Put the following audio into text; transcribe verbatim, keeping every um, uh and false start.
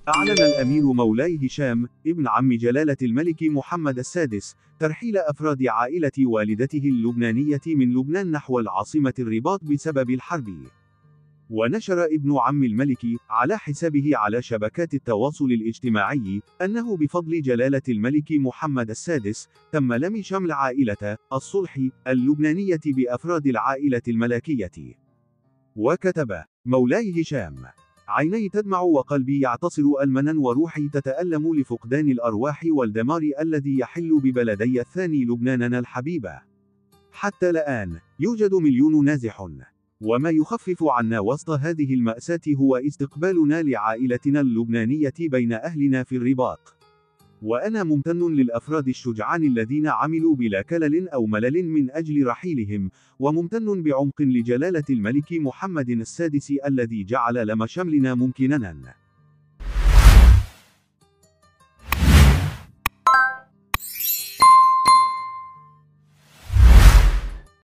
أعلن الأمير مولاي هشام ابن عم جلالة الملك محمد السادس ترحيل أفراد عائلة والدته اللبنانية من لبنان نحو العاصمة الرباط بسبب الحرب. ونشر ابن عم الملك على حسابه على شبكات التواصل الاجتماعي أنه بفضل جلالة الملك محمد السادس تم لم شمل عائلة الصلح اللبنانية بأفراد العائلة الملكية. وكتب مولاي هشام: عيني تدمع وقلبي يعتصر ألمنا وروحي تتألم لفقدان الأرواح والدمار الذي يحل ببلدي الثاني لبناننا الحبيبة. حتى الآن يوجد مليون نازح، وما يخفف عنا وسط هذه المأساة هو استقبالنا لعائلتنا اللبنانية بين أهلنا في الرباط. وأنا ممتن للأفراد الشجعان الذين عملوا بلا كلل أو ملل من أجل رحيلهم، وممتن بعمق لجلالة الملك محمد السادس الذي جعل لم شملنا ممكنا.